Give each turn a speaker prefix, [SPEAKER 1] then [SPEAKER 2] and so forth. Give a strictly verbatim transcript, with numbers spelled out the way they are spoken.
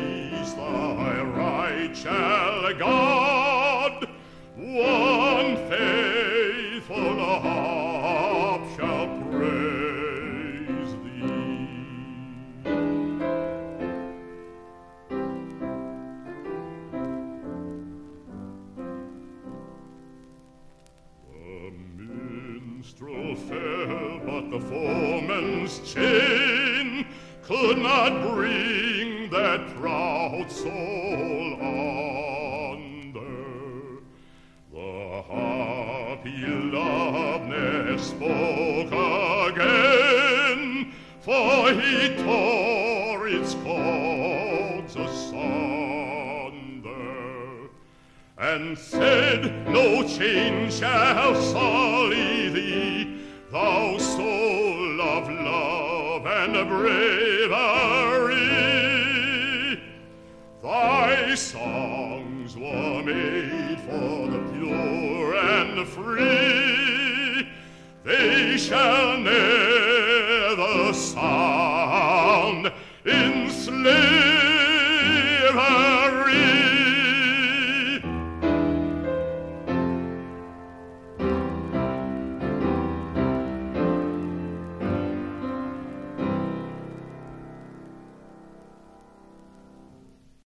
[SPEAKER 1] peace thy right shall guard. One faithful harp shall praise thee. The minstrel fell, but the foeman's chain could not bring that proud soul under. The harp he loved ne'er spoke again, for he tore its chords asunder, and said, no chain shall sully thee, thou soul of love and bravery. Thy songs were made for the pure and the free. They shall